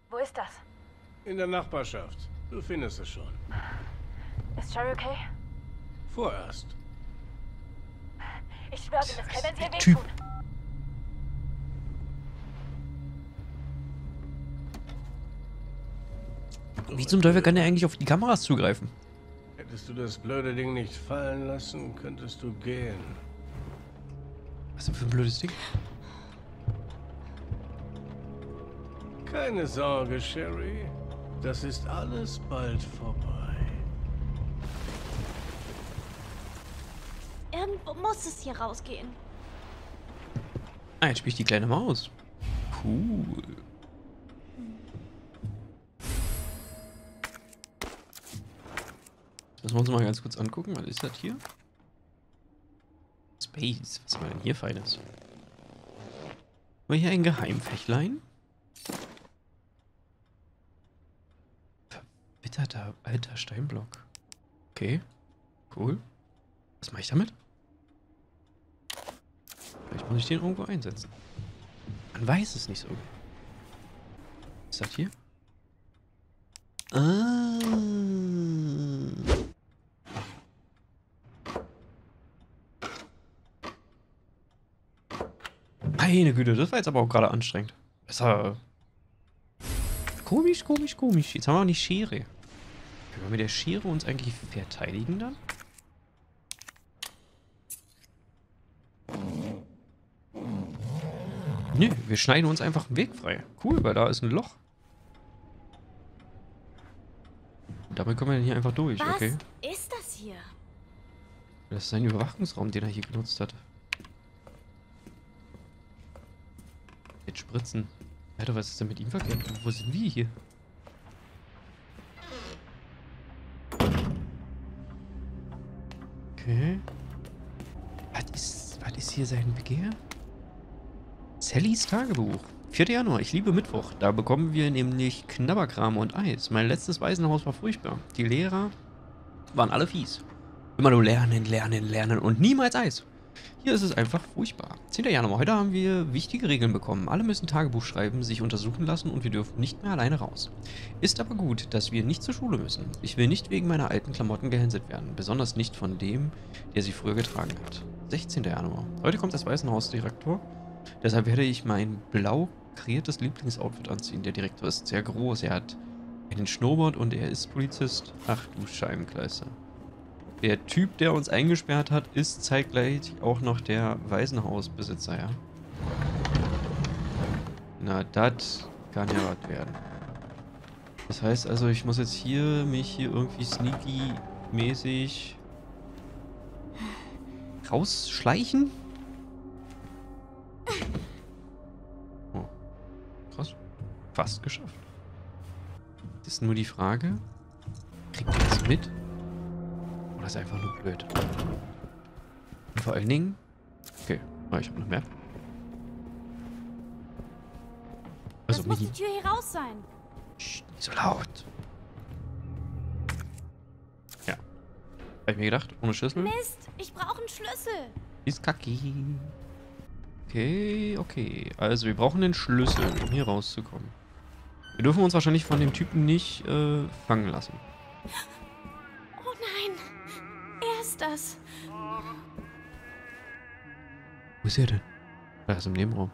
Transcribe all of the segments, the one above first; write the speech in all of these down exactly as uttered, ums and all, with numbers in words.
Wo ist das? In der Nachbarschaft. Du findest es schon. Ist Sherry okay? Vorerst. Ich schwöre, Miss Kell, wenn Sie ihr Typ. wehtun. Wie zum Teufel kann er eigentlich auf die Kameras zugreifen? Hättest du das blöde Ding nicht fallen lassen, könntest du gehen. Was ist denn für ein blödes Ding? Keine Sorge, Sherry. Das ist alles bald vorbei. Irgendwo muss es hier rausgehen. Ah, jetzt spielt die kleine Maus. Cool. Das müssen wir uns mal ganz kurz angucken. Was ist das hier? Space. Was haben wir denn hier Feines? Haben wir hier ein Geheimfächlein? Verbitterter alter Steinblock. Okay. Cool. Was mache ich damit? Vielleicht muss ich den irgendwo einsetzen. Man weiß es nicht so. Was ist das hier? Ah. Meine Güte, das war jetzt aber auch gerade anstrengend. Besser. Komisch, komisch, komisch. Jetzt haben wir auch nicht Schere. Können wir mit der Schere uns eigentlich verteidigen dann? Nö, wir schneiden uns einfach einen Weg frei. Cool, weil da ist ein Loch. Und damit kommen wir dann hier einfach durch, Was okay? ist das hier? Das ist ein Überwachungsraum, den er hier genutzt hat. Jetzt spritzen. Alter, was ist denn mit ihm verkehrt? Wo sind wir hier? Okay. Was ist, was ist hier sein Begehr? Sallys Tagebuch. vierter Januar. Ich liebe Mittwoch. Da bekommen wir nämlich Knabberkram und Eis. Mein letztes Waisenhaus war furchtbar. Die Lehrer waren alle fies. Immer nur lernen, lernen, lernen und niemals Eis. Hier ist es einfach furchtbar. zehnter Januar. Heute haben wir wichtige Regeln bekommen. Alle müssen Tagebuch schreiben, sich untersuchen lassen und wir dürfen nicht mehr alleine raus. Ist aber gut, dass wir nicht zur Schule müssen. Ich will nicht wegen meiner alten Klamotten gehänselt werden. Besonders nicht von dem, der sie früher getragen hat. sechzehnter Januar. Heute kommt das Waisenhausdirektor. Deshalb werde ich mein blau kreiertes Lieblingsoutfit anziehen. Der Direktor ist sehr groß. Er hat einen Schnurrbart und er ist Polizist. Ach du Scheibenkleister. Der Typ, der uns eingesperrt hat, ist zeitgleich auch noch der Waisenhausbesitzer, ja? Na, das kann ja was werden. Das heißt also, ich muss jetzt hier mich hier irgendwie sneaky-mäßig rausschleichen? Oh, krass. Fast geschafft. Das ist nur die Frage, kriegt ihr das mit? Oder ist einfach nur blöd? Und vor allen Dingen... Okay, oh, ich habe noch mehr. Also, Das muss Mini. die Tür hier raus sein. Psst, nicht so laut. Ja. Hab ich mir gedacht, ohne Schlüssel. Mist, ich brauche einen Schlüssel. Ist kacki. Okay, okay. Also, wir brauchen den Schlüssel, um hier rauszukommen. Wir dürfen uns wahrscheinlich von dem Typen nicht äh, fangen lassen. Oh nein, er ist das. Wo ist er denn? Er ist im Nebenraum.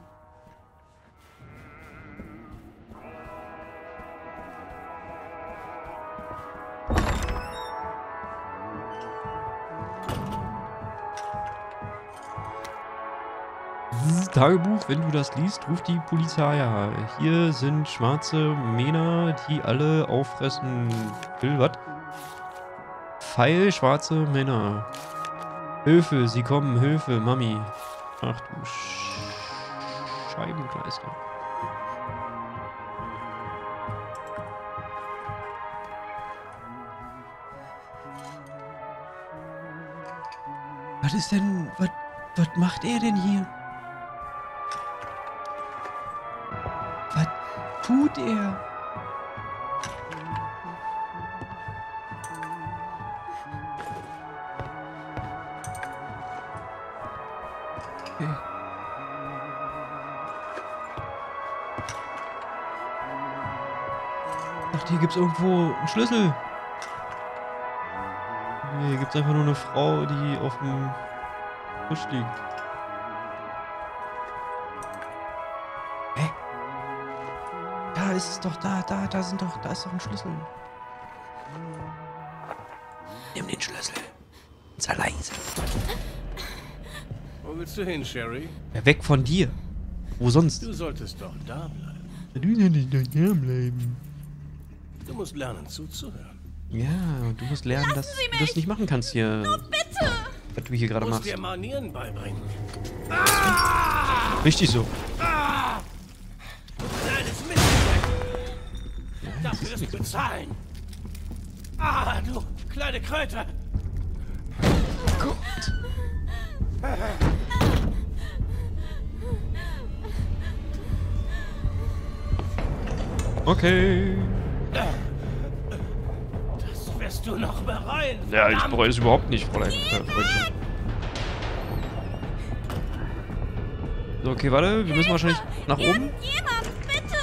Tagebuch, wenn du das liest, ruft die Polizei. Ja, hier sind schwarze Männer, die alle auffressen will. Was? Pfeil, schwarze Männer. Hilfe, sie kommen, Hilfe, Mami. Ach du Sch Scheibenkleister. Was ist denn, was, was macht er denn hier? Was tut er? Okay. Ach, hier gibt's irgendwo einen Schlüssel. Nee, hier gibt's einfach nur eine Frau, die auf dem Tisch liegt. Hä? Da ist es doch, da, da, da sind doch, da ist doch ein Schlüssel. Nimm den Schlüssel. Sei leise. Wo willst du hin, Sherry? Ja, weg von dir. Wo sonst? Du solltest doch da bleiben. Du solltest doch hier bleiben. Du musst lernen zuzuhören. Ja, und du musst lernen, dass du das nicht machen kannst hier. Oh, bitte! Was du hier gerade Du musst machst. dir Manieren beibringen. Richtig so. Kleines Miststück. Dafür wirst du bezahlen. Ah, du kleine Kröte. Gott. Okay. Das wirst du noch bereuen. Ja, ich verdammt. bereue es überhaupt nicht, Fräulein. Äh, Freundchen. So, okay, warte. Wir müssen wahrscheinlich nach oben. Irgendjemand, bitte!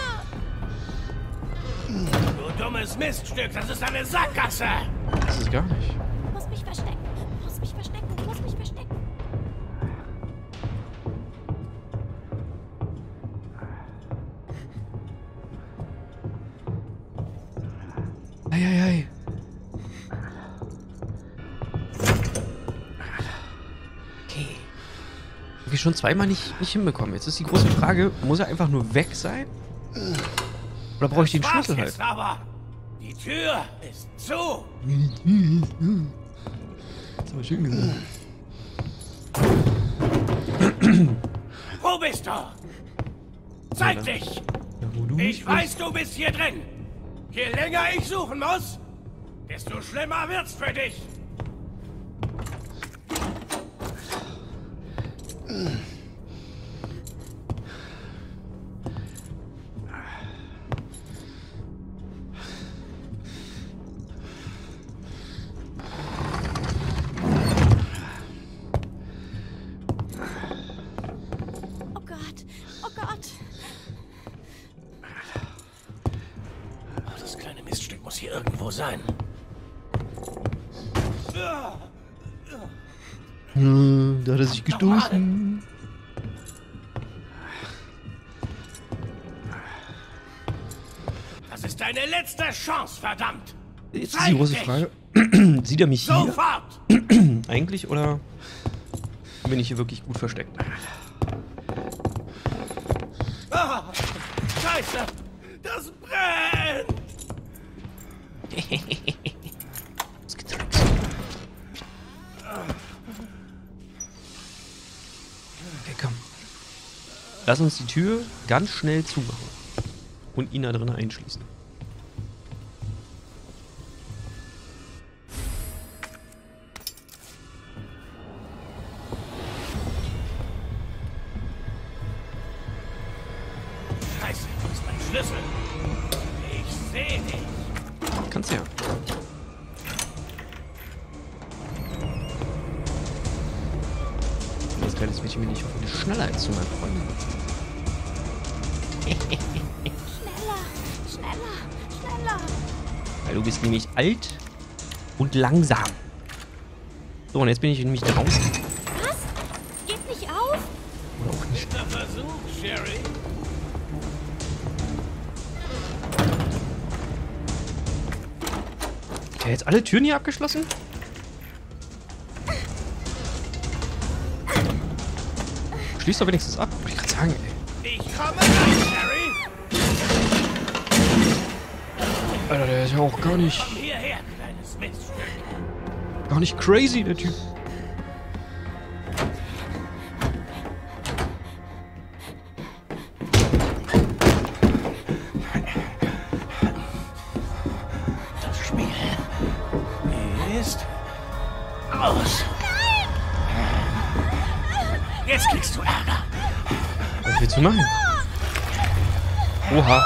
Du dummes Miststück, das ist eine Sackgasse. Das ist gar nicht. Ich muss mich verstecken. Ich muss mich verstecken. Ich muss mich verstecken. Eieiei. Okay. Hab ich schon zweimal nicht, nicht hinbekommen. Jetzt ist die große Frage, muss er einfach nur weg sein? Oder brauche ich den War's Schlüssel halt? jetzt aber. Die Tür ist zu. Das ist aber schön gesagt. Wo bist du? Zeig Ja, dich. Ja, wo du Ich nicht weiß, du bist hier drin. Je länger ich suchen muss, desto schlimmer wird's für dich. Oh Gott. Oh Gott. Oh, das kleine Miststück muss hier irgendwo sein. Hm, da hat er sich gestoßen. Das ist deine letzte Chance, verdammt. Jetzt ist die große Frage. Sieht er mich hier Sofort. eigentlich oder bin ich hier wirklich gut versteckt? Ah, Scheiße, das brennt. Ausgetrickst. Okay, komm. Lass uns die Tür ganz schnell zumachen und ihn da drin einschließen. Scheiße, wo ist mein Schlüssel? Ich sehe dich. Kannst ja. Das kleines Mädchen bin ich hoffentlich schneller als zu meinen Freunden. Schneller. Schneller. Schneller. Weil du bist nämlich alt und langsam. So, und jetzt bin ich nämlich draußen. Was? Geht nicht auf? Oder auch nicht. Guter Versuch, Sherry. Hat er jetzt alle Türen hier abgeschlossen? Schließt doch wenigstens ab. Wollte ich gerade sagen, ey. Ich komme rein, Sherry. Alter, der ist ja auch gar nicht, Komm hierher, kleines Miststück. gar nicht crazy, der Typ. Das Spiel ist aus. Jetzt kriegst du Ärger. Was willst du machen? Oha.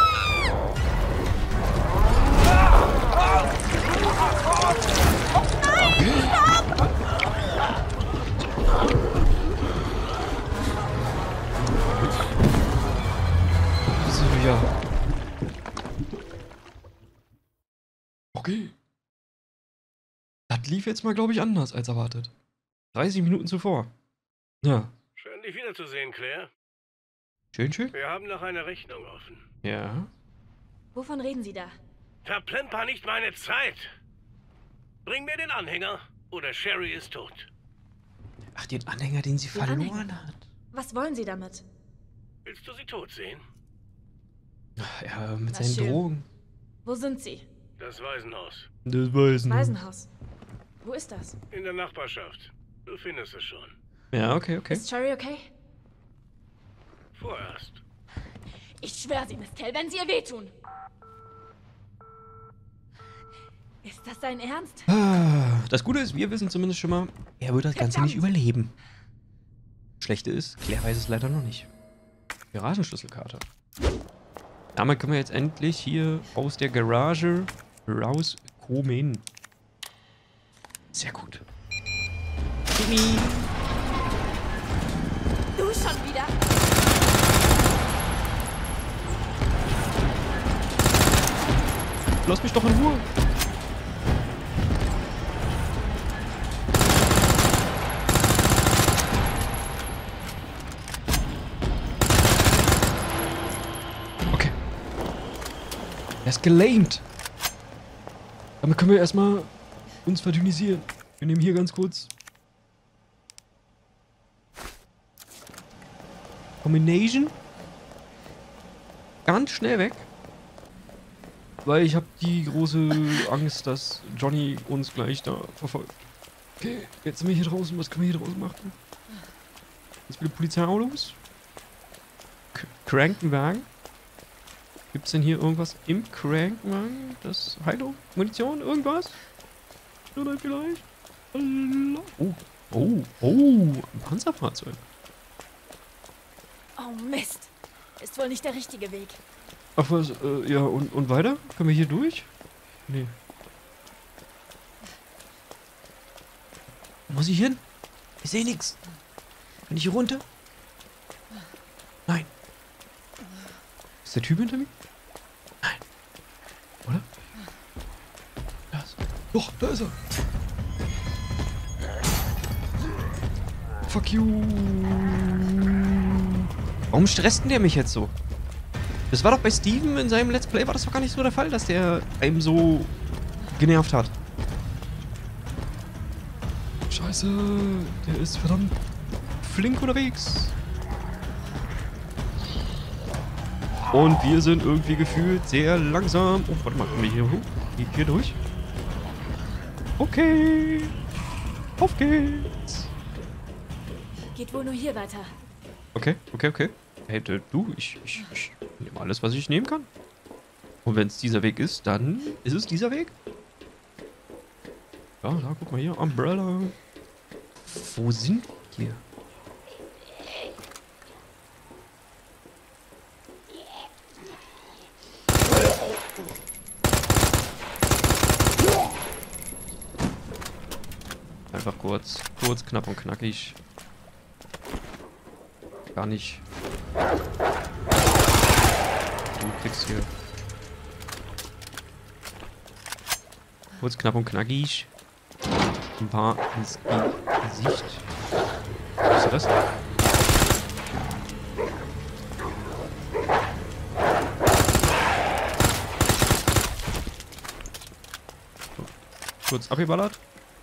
So, ja. Okay. Das lief jetzt mal, glaube ich, anders als erwartet. dreißig Minuten zuvor. Ja. Schön, dich wiederzusehen, Claire. Schön, schön. Wir haben noch eine Rechnung offen. Ja. Wovon reden Sie da? Verplemper nicht meine Zeit. Bring mir den Anhänger oder Sherry ist tot. Ach, den Anhänger, den sie Den verloren Anhänger? hat. Was wollen Sie damit? Willst du sie tot sehen? Ach, ja, mit Na seinen schön. Drogen. Wo sind Sie? Das Waisenhaus. Das weiß nicht. Waisenhaus. Wo ist das? In der Nachbarschaft. Du findest es schon. Ja, okay, okay. Ist Sherry okay? Vorerst. Ich schwöre Sie, Miss Kell, wenn Sie ihr wehtun. Ist das dein Ernst? Ah, das Gute ist, wir wissen zumindest schon mal, er wird das Ganze nicht überleben. Schlechte ist, Claire weiß es leider noch nicht. Garagenschlüsselkarte. Damit können wir jetzt endlich hier aus der Garage rauskommen. Sehr gut. Timmy. Du schon wieder? Lass mich doch in Ruhe. Okay. Er ist gelamed. Damit können wir erstmal uns verdünnisieren. Wir nehmen hier ganz kurz Combination. Ganz schnell weg. Weil ich habe die große Angst, dass Johnny uns gleich da verfolgt. Okay, jetzt sind wir hier draußen. Was können wir hier draußen machen? Jetzt wieder Polizeiautos. K Krankenwagen. Gibt es denn hier irgendwas im Krankenwagen? Das Heilung? Munition? Irgendwas? Oder vielleicht? Oh, oh, oh. Ein Panzerfahrzeug. Oh Mist. Ist wohl nicht der richtige Weg. Ach was, äh, ja, und, und weiter? Können wir hier durch? Nee. Wo muss ich hin? Ich sehe nichts. Kann ich hier runter? Nein. Ist der Typ hinter mir? Nein. Oder? Da ist er. Doch, da ist er. Fuck you. Warum stresst denn der mich jetzt so? Das war doch bei Steven in seinem Let's Play, war das doch gar nicht so der Fall, dass der einem so genervt hat. Scheiße, der ist verdammt flink unterwegs. Und wir sind irgendwie gefühlt sehr langsam. Oh, warte mal, kommen wir hier hoch? Hier, hier durch? Okay. Auf geht's. Geht wohl nur hier weiter. Okay, okay, okay. Hey, du, ich, ich, ich nehme alles, was ich nehmen kann. Und wenn es dieser Weg ist, dann ist es dieser Weg. Ja, da, guck mal hier. Umbrella. Wo sind wir? Einfach kurz, kurz, knapp und knackig. Gar nicht. Du kriegst hier. Kurz, knapp und knackig. Ein paar ins Gesicht. Was ist das? So. Kurz abgeballert.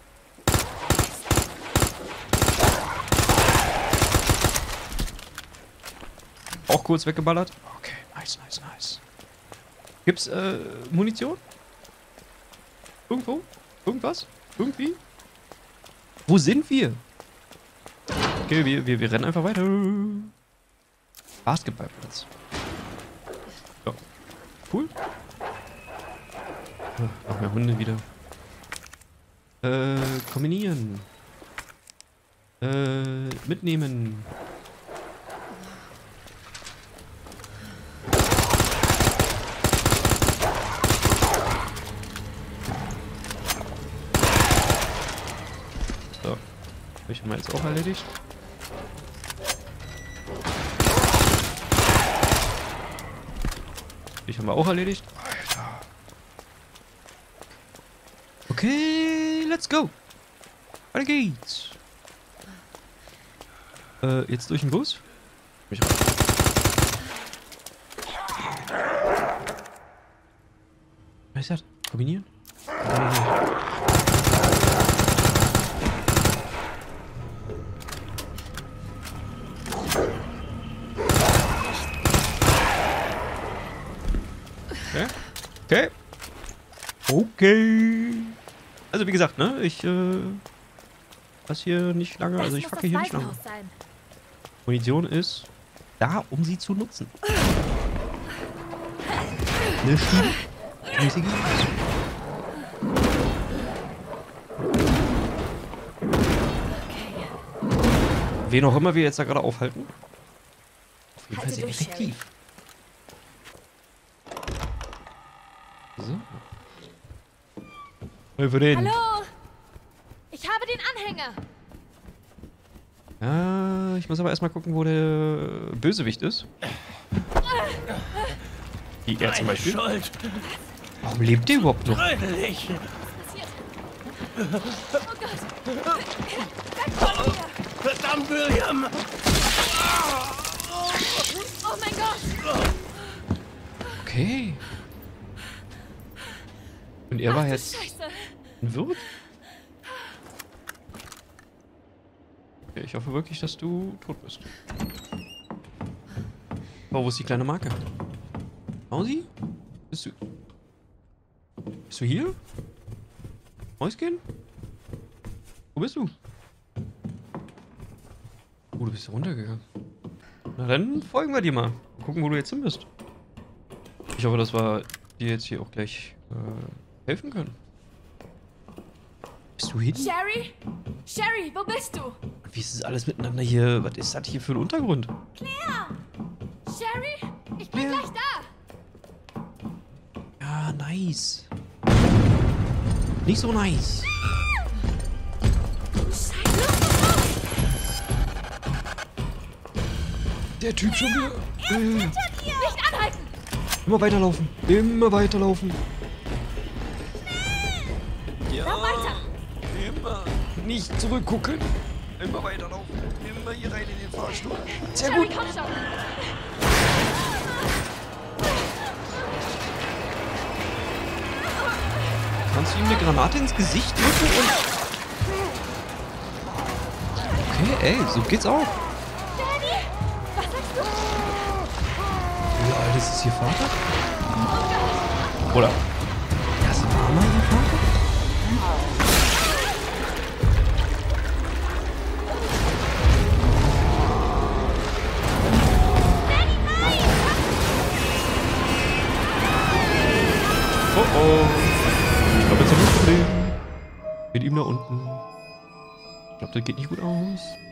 Auch kurz weggeballert. Okay, nice, nice, nice. Gibt's äh, Munition? Irgendwo? Irgendwas? Irgendwie? Wo sind wir? Okay, wir, wir, wir rennen einfach weiter. Basketballplatz. Ja. Cool. Oh, noch mehr Hunde wieder. Äh, kombinieren. Äh, mitnehmen. Ich haben wir jetzt auch erledigt. Ich haben wir auch erledigt. Alter. Okay, let's go. Weiter geht's. Äh, jetzt durch den Bus? Mich rein. Was ist das? Kombinieren? Okay. Okay. Okay. Also wie gesagt, ne, ich äh, lass hier nicht lange, Das also ich muss facke das hier nicht lange. Waisenhaus sein. Munition ist da, um sie zu nutzen. Ne, schieben. Kann sie gehen. Wen auch immer wir jetzt da gerade aufhalten. Auf jeden Fall Halte sehr durch, effektiv. So. Mal für den. Hallo! Ich habe den Anhänger! Ja, ich muss aber erstmal gucken, wo der Bösewicht ist. Wie er zum Meine Beispiel. Schuld. Warum lebt der überhaupt noch? Gründlich. Was passiert? Oh Gott! Weg von mir! Verdammt, William. Oh mein Gott! Okay. Und er war Ach, du jetzt Scheiße! ein Wirt? Okay, ich hoffe wirklich, dass du tot bist. Oh, wo ist die kleine Marke? Mausi? Bist du... Bist du hier? Mäuschen? Wo bist du? Oh, du bist runtergegangen. Na dann folgen wir dir mal. Gucken, wo du jetzt hin bist. Ich hoffe, dass wir dir jetzt hier auch gleich äh, helfen können. Bist du hinten? Sherry? Sherry, wo bist du? Wie ist das alles miteinander hier? Was ist das hier für ein Untergrund? Claire! Sherry? Ich bin Claire. gleich da! Ja, nice. Nicht so nice. Scheiße! Los, Der Typ schon wieder. Äh, los! Nicht anhalten! immer weiterlaufen. Immer weiterlaufen. Ja. Lauf weiter! Immer. Nicht zurückgucken. Immer weiterlaufen. Immer hier rein in den Fahrstuhl. Sehr Sherry, gut. komm schon! Kannst du ihm eine Granate ins Gesicht drücken und... Okay, ey, so geht's auch. Daddy! Was sagst du? Wie alt ist es ihr Vater? Oder? Das war mal ihr Vater? Oh oh. Ich glaube, jetzt haben wir ein Problem. Mit ihm da unten. Ich glaube, das geht nicht gut aus.